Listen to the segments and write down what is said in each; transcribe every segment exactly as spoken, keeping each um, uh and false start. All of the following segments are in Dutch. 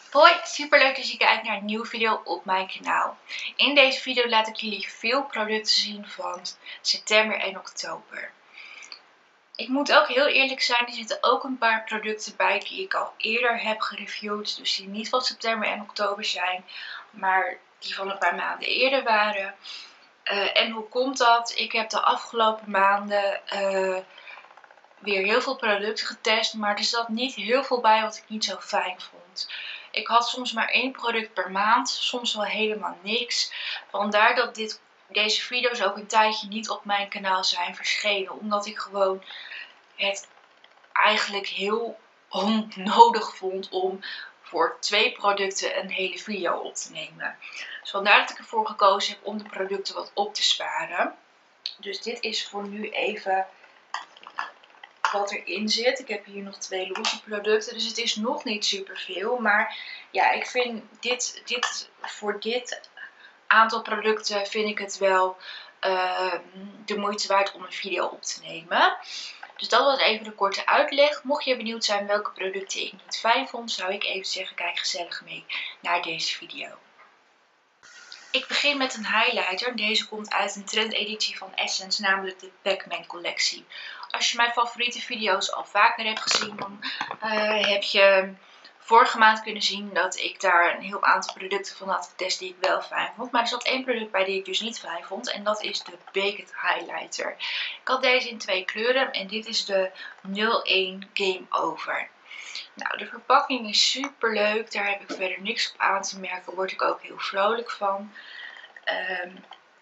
Hoi, super leuk dat je kijkt naar een nieuwe video op mijn kanaal. In deze video laat ik jullie veel producten zien van september en oktober. Ik moet ook heel eerlijk zijn, er zitten ook een paar producten bij die ik al eerder heb gereviewd. Dus die niet van september en oktober zijn, maar die van een paar maanden eerder waren. Uh, en hoe komt dat? Ik heb de afgelopen maanden uh, weer heel veel producten getest, maar er zat niet heel veel bij wat ik niet zo fijn vond. Ik had soms maar één product per maand, soms wel helemaal niks. Vandaar dat dit, deze video's ook een tijdje niet op mijn kanaal zijn verschenen. Omdat ik gewoon het eigenlijk heel onnodig vond om voor twee producten een hele video op te nemen. Dus vandaar dat ik ervoor gekozen heb om de producten wat op te sparen. Dus dit is voor nu even wat erin zit. Ik heb hier nog twee losse producten, dus het is nog niet super veel. Maar ja, ik vind dit, dit voor dit aantal producten vind ik het wel uh, de moeite waard om een video op te nemen. Dus dat was even de korte uitleg. Mocht je benieuwd zijn welke producten ik niet fijn vond, zou ik even zeggen, kijk gezellig mee naar deze video. Ik begin met een highlighter. Deze komt uit een trendeditie van Essence, namelijk de Pac-Man collectie. Als je mijn favoriete video's al vaker hebt gezien, dan uh, heb je vorige maand kunnen zien dat ik daar een heel aantal producten van had getest die ik wel fijn vond. Maar er zat één product bij die ik dus niet fijn vond en dat is de Baked Highlighter. Ik had deze in twee kleuren en dit is de nul één Game Over. Nou, de verpakking is super leuk. Daar heb ik verder niks op aan te merken. Daar word ik ook heel vrolijk van. Um,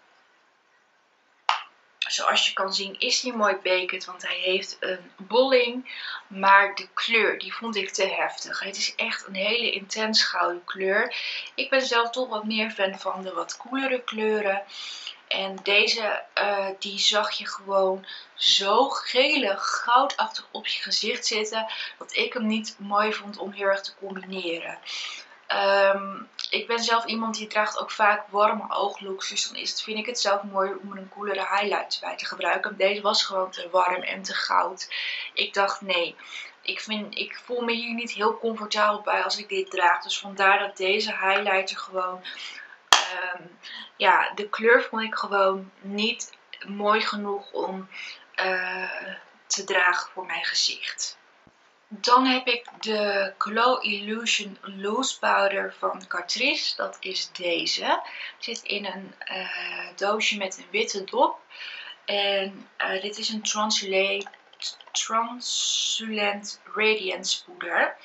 zoals je kan zien is hij mooi baked, want hij heeft een bolling. Maar de kleur, die vond ik te heftig. Het is echt een hele intens gouden kleur. Ik ben zelf toch wat meer fan van de wat koelere kleuren. En deze, uh, die zag je gewoon zo gelig goudachtig op je gezicht zitten, dat ik hem niet mooi vond om heel erg te combineren. Um, ik ben zelf iemand die draagt ook vaak warme ooglooks, dus dan is het, vind ik het zelf mooi om er een koelere highlight bij te gebruiken. Deze was gewoon te warm en te goud. Ik dacht nee, ik, vind, ik voel me hier niet heel comfortabel bij als ik dit draag. Dus vandaar dat deze highlighter gewoon... Um, ja, de kleur vond ik gewoon niet mooi genoeg om uh, te dragen voor mijn gezicht. Dan heb ik de Glow Illusion Loose Powder van Catrice. Dat is deze. Zit in een uh, doosje met een witte dop. En uh, dit is een Translucent, Translucent Radiance poeder.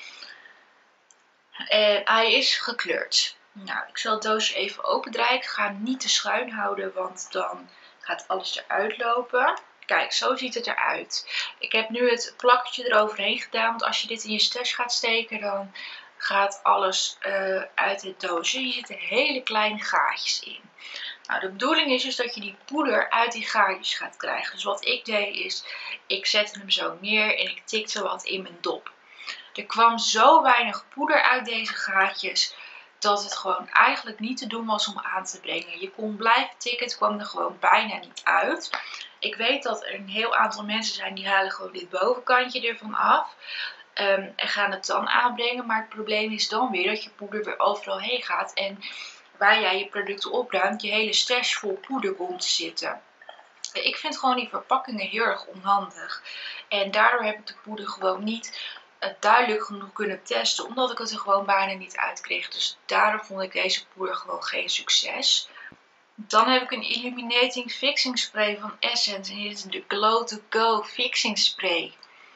En hij is gekleurd. Nou, ik zal het doosje even opendraaien. Ik ga hem niet te schuin houden, want dan gaat alles eruit lopen. Kijk, zo ziet het eruit. Ik heb nu het plakketje eroverheen gedaan, want als je dit in je stash gaat steken, dan gaat alles uh, uit het doosje. Hier zitten hele kleine gaatjes in. Nou, de bedoeling is dus dat je die poeder uit die gaatjes gaat krijgen. Dus wat ik deed is, ik zette hem zo neer en ik tikte wat in mijn dop. Er kwam zo weinig poeder uit deze gaatjes dat het gewoon eigenlijk niet te doen was om aan te brengen. Je kon blijven tikken, het kwam er gewoon bijna niet uit. Ik weet dat er een heel aantal mensen zijn die halen gewoon dit bovenkantje ervan af. Um, en gaan het dan aanbrengen. Maar het probleem is dan weer dat je poeder weer overal heen gaat. En waar jij je producten opruimt, je hele stash vol poeder komt te zitten. Ik vind gewoon die verpakkingen heel erg onhandig. En daardoor heb ik de poeder gewoon niet duidelijk genoeg kunnen testen, omdat ik het er gewoon bijna niet uit kreeg. Dus daarom vond ik deze poeder gewoon geen succes. Dan heb ik een Illuminating Fixing Spray van Essence en dit is de Glow to Go Fixing Spray.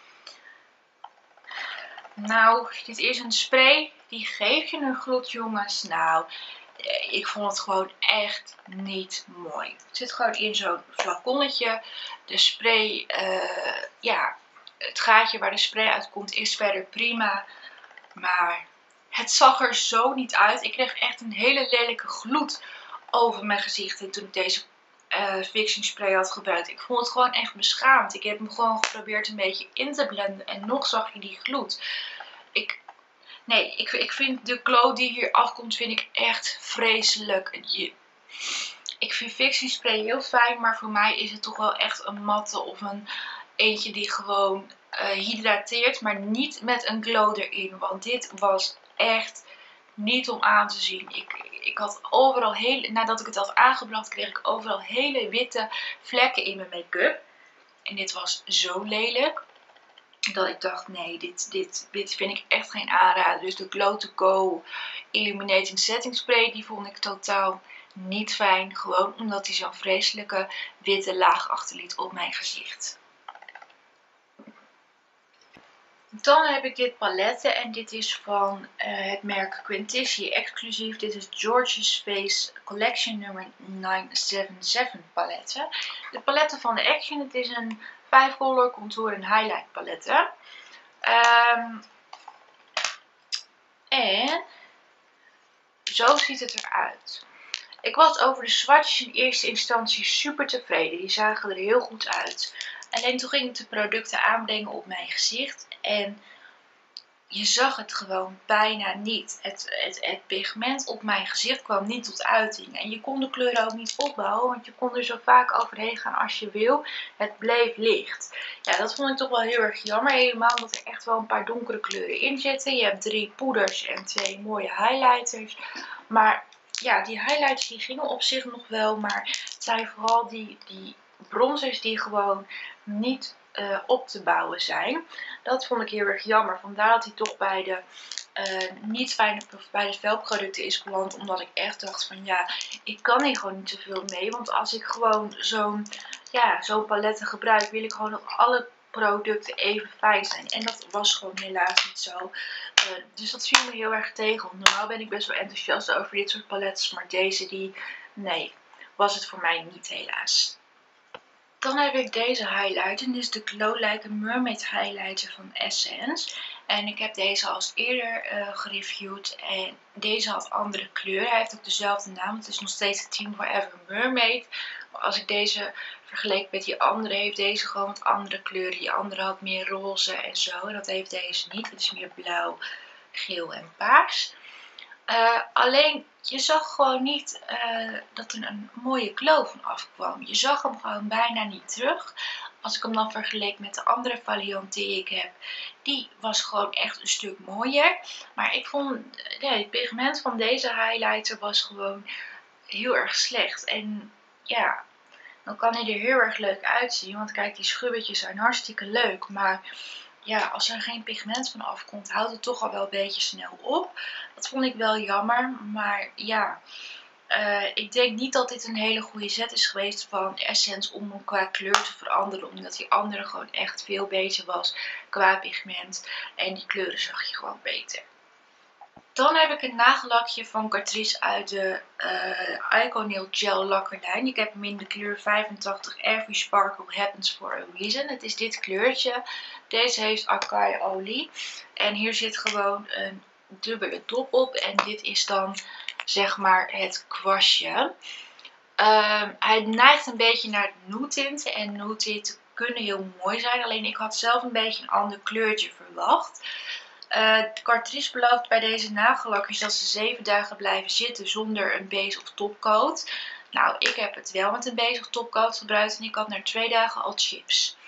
Nou, dit is een spray die geeft je een gloed, jongens. Nou, ik vond het gewoon echt niet mooi. Het zit gewoon in zo'n flaconnetje. De spray, uh, ja, het gaatje waar de spray uitkomt is verder prima. Maar het zag er zo niet uit. Ik kreeg echt een hele lelijke gloed over mijn gezicht. En toen ik deze uh, fixing spray had gebruikt. Ik vond het gewoon echt beschaamd. Ik heb hem gewoon geprobeerd een beetje in te blenden. En nog zag je die gloed. Ik... Nee, ik, ik vind de glow die hier afkomt, vind ik echt vreselijk. Je, ik vind fixing spray heel fijn, maar voor mij is het toch wel echt een matte of een eentje die gewoon uh, hydrateert, maar niet met een glow erin. Want dit was echt niet om aan te zien. Ik, ik had overal hele, nadat ik het had aangebracht, kreeg ik overal hele witte vlekken in mijn make-up. En dit was zo lelijk dat ik dacht, nee, dit, dit, dit vind ik echt geen aanrader. Dus de Glow to Go Illuminating Setting Spray, die vond ik totaal niet fijn. Gewoon omdat hij zo'n vreselijke witte laag achterliet op mijn gezicht. Dan heb ik dit palette en dit is van uh, het merk Quintici exclusief. Dit is George's Face Collection nummer negenhonderdzevenenzeventig palette. De palette van de Action, het is een vijf color contour en highlight palette. Um, en zo ziet het eruit. Ik was over de swatches in eerste instantie super tevreden. Die zagen er heel goed uit. Alleen toen ging ik de producten aanbrengen op mijn gezicht. En je zag het gewoon bijna niet. Het, het, het pigment op mijn gezicht kwam niet tot uiting. En je kon de kleuren ook niet opbouwen. Want je kon er zo vaak overheen gaan als je wil. Het bleef licht. Ja, dat vond ik toch wel heel erg jammer. Helemaal omdat er echt wel een paar donkere kleuren in zitten. Je hebt drie poeders en twee mooie highlighters. Maar ja, die highlighters die gingen op zich nog wel. Maar het zijn vooral die, die bronzers die gewoon niet uh, op te bouwen zijn. Dat vond ik heel erg jammer. Vandaar dat hij toch bij de uh, niet fijne bij de velproducten is beland. Omdat ik echt dacht van ja, ik kan hier gewoon niet zoveel mee. Want als ik gewoon zo'n ja, zo'n palette gebruik, wil ik gewoon dat alle producten even fijn zijn. En dat was gewoon helaas niet zo. Uh, dus dat viel me heel erg tegen. Want normaal ben ik best wel enthousiast over dit soort palettes. Maar deze die, nee, was het voor mij niet helaas. Dan heb ik deze highlighter. Dit is de Glow Like a Mermaid highlighter van Essence. En ik heb deze al eerder uh, gereviewd. En deze had andere kleuren. Hij heeft ook dezelfde naam. Het is nog steeds de Team Forever Mermaid. Maar als ik deze vergeleek met die andere, heeft deze gewoon wat andere kleuren. Die andere had meer roze en zo. En dat heeft deze niet. Het is meer blauw, geel en paars. Uh, alleen, je zag gewoon niet uh, dat er een mooie glow van afkwam. Je zag hem gewoon bijna niet terug. Als ik hem dan vergeleek met de andere variant die ik heb, die was gewoon echt een stuk mooier. Maar ik vond, ja, het pigment van deze highlighter was gewoon heel erg slecht. En ja, dan kan hij er heel erg leuk uitzien. Want kijk, die schubbetjes zijn hartstikke leuk. Maar ja, als er geen pigment van afkomt, houdt het toch al wel een beetje snel op. Dat vond ik wel jammer. Maar ja, uh, ik denk niet dat dit een hele goede zet is geweest van Essence om hem qua kleur te veranderen. Omdat die andere gewoon echt veel beter was qua pigment. En die kleuren zag je gewoon beter. Dan heb ik een nagellakje van Catrice uit de uh, Iconail Gel lakkerlijn. Ik heb hem in de kleur vijfentachtig. Every Sparkle Happens for a Reason. Het is dit kleurtje. Deze heeft acai olie. En hier zit gewoon een dubbele dop op. En dit is dan zeg maar het kwastje. Uh, hij neigt een beetje naar nude tinten. En nude tinten kunnen heel mooi zijn. Alleen ik had zelf een beetje een ander kleurtje verwacht. Uh, Catrice belooft bij deze nagellakjes dat ze zeven dagen blijven zitten zonder een base of topcoat. Nou, ik heb het wel met een base of topcoat gebruikt en ik had na twee dagen al chips.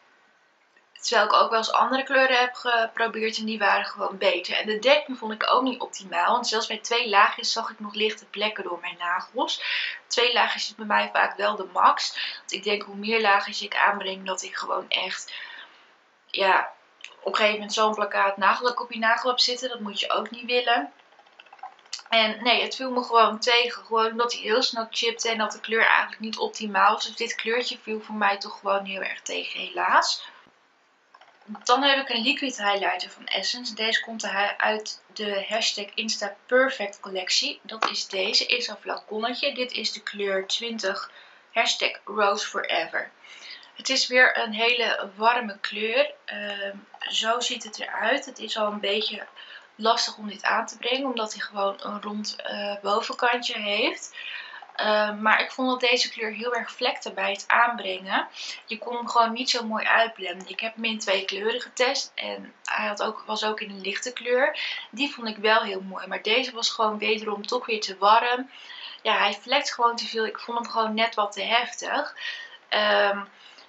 Terwijl ik ook wel eens andere kleuren heb geprobeerd en die waren gewoon beter. En de dekking vond ik ook niet optimaal, want zelfs bij twee laagjes zag ik nog lichte plekken door mijn nagels. Twee laagjes is bij mij vaak wel de max. Want ik denk hoe meer laagjes ik aanbreng, dat ik gewoon echt, ja, op een gegeven moment zo'n plakkaat nagellak op je nagel hebt zitten. Dat moet je ook niet willen. En nee, het viel me gewoon tegen. Gewoon omdat hij heel snel chipte en dat de kleur eigenlijk niet optimaal was. Dus dit kleurtje viel voor mij toch gewoon heel erg tegen, helaas. Dan heb ik een liquid highlighter van Essence. Deze komt uit de hashtag Insta Perfect collectie. Dat is deze. Is een flaconnetje. Dit is de kleur twintig. Hashtag Rose Forever. Het is weer een hele warme kleur. Uh, zo ziet het eruit. Het is al een beetje lastig om dit aan te brengen. Omdat hij gewoon een rond uh, bovenkantje heeft. Uh, maar ik vond dat deze kleur heel erg vlekte bij het aanbrengen. Je kon hem gewoon niet zo mooi uitblenden. Ik heb hem in twee kleuren getest. En hij had ook, was ook in een lichte kleur. Die vond ik wel heel mooi. Maar deze was gewoon wederom toch weer te warm. Ja, hij vlekt gewoon te veel. Ik vond hem gewoon net wat te heftig. Um,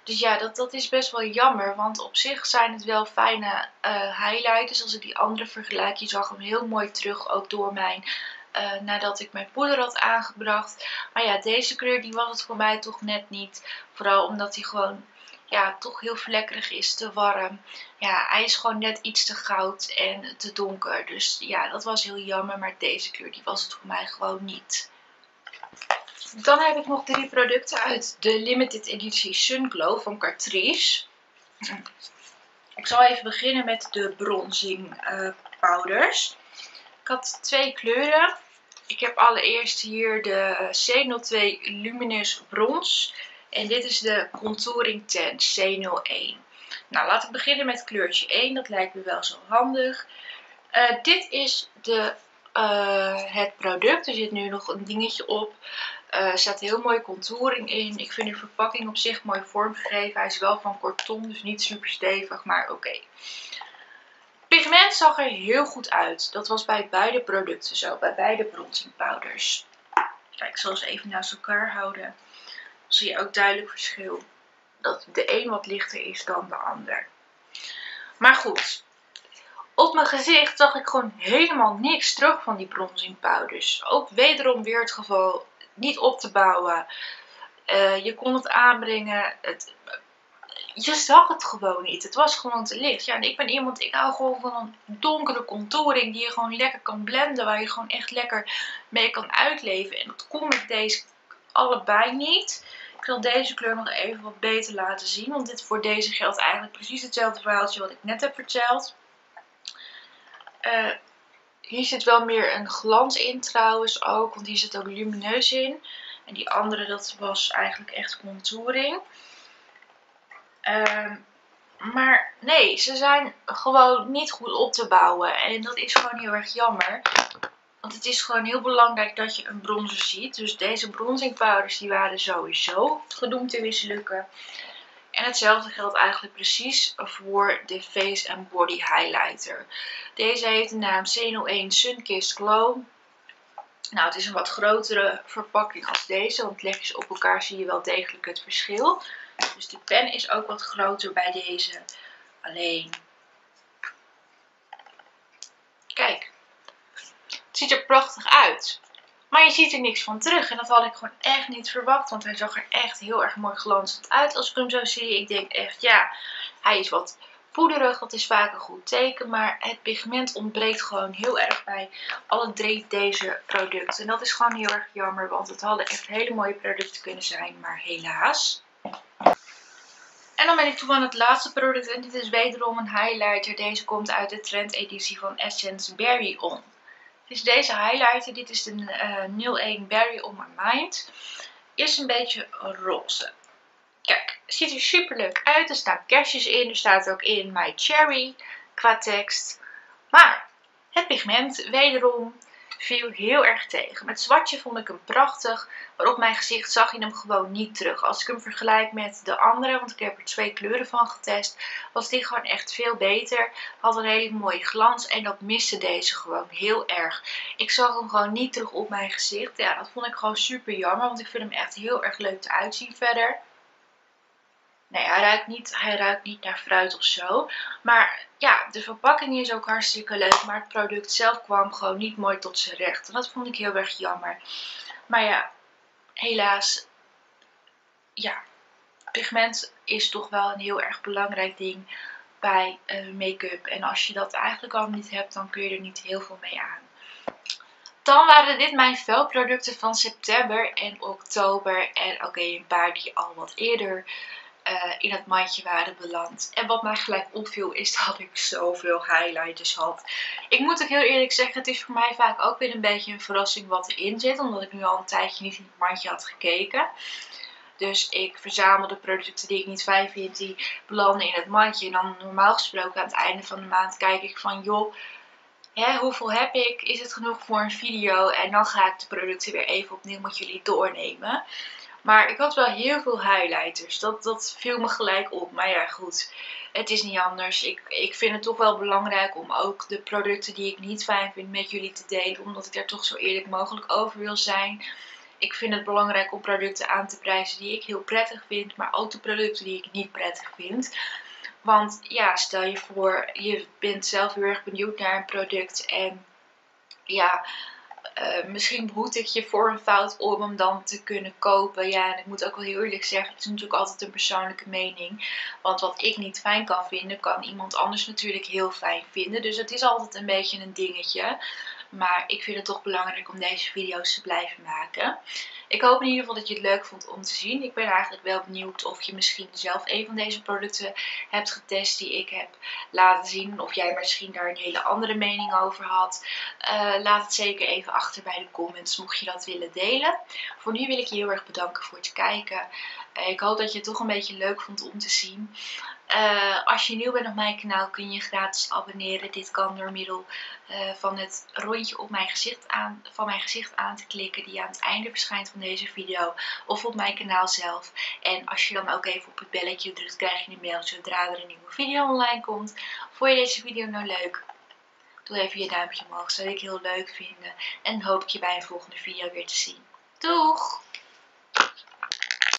Dus ja, dat, dat is best wel jammer. Want op zich zijn het wel fijne uh, highlighters. Als ik die andere vergelijk, je zag hem heel mooi terug. Ook door mijn, uh, nadat ik mijn poeder had aangebracht. Maar ja, deze kleur die was het voor mij toch net niet. Vooral omdat hij gewoon, ja, toch heel vlekkerig is, te warm. Ja, hij is gewoon net iets te goud en te donker. Dus ja, dat was heel jammer. Maar deze kleur, die was het voor mij gewoon niet. Dan heb ik nog drie producten uit de Limited Editie Sun Glow van Catrice. Ik zal even beginnen met de bronzing uh, powders. Ik had twee kleuren. Ik heb allereerst hier de C nul twee Luminous Bronze. En dit is de Contouring Tan C nul één. Nou, laten we beginnen met kleurtje één. Dat lijkt me wel zo handig. Uh, dit is de, uh, het product. Er zit nu nog een dingetje op. Uh, er staat heel mooi contouring in. Ik vind de verpakking op zich mooi vormgegeven. Hij is wel van korton, dus niet super stevig, maar oké. Okay. Pigment zag er heel goed uit. Dat was bij beide producten zo, bij beide bronzing powders. Kijk, ik zal ze even naast elkaar houden. Dan zie je ook duidelijk verschil. Dat de een wat lichter is dan de ander. Maar goed. Op mijn gezicht zag ik gewoon helemaal niks terug van die bronzing powders. Ook wederom weer het geval. Niet op te bouwen. Uh, je kon het aanbrengen. Het, je zag het gewoon niet. Het was gewoon te licht. Ja, en ik ben iemand, ik hou gewoon van een donkere contouring die je gewoon lekker kan blenden. Waar je gewoon echt lekker mee kan uitleven. En dat kon met deze allebei niet. Ik wil deze kleur nog even wat beter laten zien. Want dit voor deze geldt eigenlijk precies hetzelfde verhaaltje wat ik net heb verteld. Uh, Hier zit wel meer een glans in trouwens ook, want hier zit ook lumineus in. En die andere, dat was eigenlijk echt contouring. Uh, maar nee, ze zijn gewoon niet goed op te bouwen. En dat is gewoon heel erg jammer. Want het is gewoon heel belangrijk dat je een bronzer ziet. Dus deze bronzing powders die waren sowieso gedoemd te mislukken. En hetzelfde geldt eigenlijk precies voor de Face and Body Highlighter. Deze heeft de naam C nul één Sunkissed Glow. Nou, het is een wat grotere verpakking als deze, want leg je ze op elkaar zie je wel degelijk het verschil. Dus de pen is ook wat groter bij deze. Alleen, kijk, het ziet er prachtig uit. Maar je ziet er niks van terug. En dat had ik gewoon echt niet verwacht. Want hij zag er echt heel erg mooi glanzend uit. Als ik hem zo zie. Ik denk echt, ja, hij is wat poederig. Dat is vaak een goed teken. Maar het pigment ontbreekt gewoon heel erg bij alle drie deze producten. En dat is gewoon heel erg jammer. Want het hadden echt hele mooie producten kunnen zijn. Maar helaas. En dan ben ik toe aan het laatste product. En dit is wederom een highlighter. Deze komt uit de trendeditie van Essence Berry On. Dus deze highlighter, dit is de uh, nul één Berry On My Mind, is een beetje roze. Kijk, ziet er super leuk uit. Er staan kerstjes in. Er staat ook in My Cherry qua tekst. Maar het pigment wederom viel heel erg tegen. Met zwartje vond ik hem prachtig. Maar op mijn gezicht zag je hem gewoon niet terug. Als ik hem vergelijk met de andere, want ik heb er twee kleuren van getest, was die gewoon echt veel beter. Had een hele mooie glans en dat miste deze gewoon heel erg. Ik zag hem gewoon niet terug op mijn gezicht. Ja, dat vond ik gewoon super jammer, want ik vind hem echt heel erg leuk eruit zien verder. Nee, hij ruikt niet, hij ruikt niet naar fruit of zo. Maar ja, de verpakking is ook hartstikke leuk. Maar het product zelf kwam gewoon niet mooi tot zijn recht. En dat vond ik heel erg jammer. Maar ja, helaas. Ja, pigment is toch wel een heel erg belangrijk ding bij uh, make-up. En als je dat eigenlijk al niet hebt, dan kun je er niet heel veel mee aan. Dan waren dit mijn velproducten van september en oktober. En oké, okay, een paar die al wat eerder Uh, in het mandje waren beland. En wat mij gelijk opviel is dat ik zoveel highlighters had. Ik moet ook heel eerlijk zeggen, het is voor mij vaak ook weer een beetje een verrassing wat erin zit. Omdat ik nu al een tijdje niet in het mandje had gekeken. Dus ik verzamel de producten die ik niet fijn vind, die belanden in het mandje. En dan normaal gesproken aan het einde van de maand kijk ik van joh, hè, hoeveel heb ik? Is het genoeg voor een video? En dan ga ik de producten weer even opnieuw met jullie doornemen. Maar ik had wel heel veel highlighters. Dat, dat viel me gelijk op. Maar ja, goed. Het is niet anders. Ik, ik vind het toch wel belangrijk om ook de producten die ik niet fijn vind met jullie te delen. Omdat ik daar toch zo eerlijk mogelijk over wil zijn. ik vind het belangrijk om producten aan te prijzen die ik heel prettig vind, maar ook de producten die ik niet prettig vind. Want ja, stel je voor, je bent zelf heel erg benieuwd naar een product en ja, uh, misschien behoedt het je voor een fout om hem dan te kunnen kopen. Ja, en ik moet ook wel heel eerlijk zeggen, het is natuurlijk altijd een persoonlijke mening. Want wat ik niet fijn kan vinden, kan iemand anders natuurlijk heel fijn vinden. Dus het is altijd een beetje een dingetje. Maar ik vind het toch belangrijk om deze video's te blijven maken. Ik hoop in ieder geval dat je het leuk vond om te zien. Ik ben eigenlijk wel benieuwd of je misschien zelf een van deze producten hebt getest die ik heb laten zien. Of jij misschien daar een hele andere mening over had. Uh, laat het zeker even achter bij de comments mocht je dat willen delen. Voor nu wil ik je heel erg bedanken voor het kijken. Uh, ik hoop dat je het toch een beetje leuk vond om te zien. Uh, als je nieuw bent op mijn kanaal kun je gratis abonneren. Dit kan door middel uh, van het rondje op mijn gezicht aan, van mijn gezicht aan te klikken die aan het einde verschijnt van deze video of op mijn kanaal zelf. En als je dan ook even op het belletje drukt krijg je een mail zodra er een nieuwe video online komt. Vond je deze video nou leuk? Doe even je duimpje omhoog, zou ik heel leuk vinden. En hoop ik je bij een volgende video weer te zien. Doeg!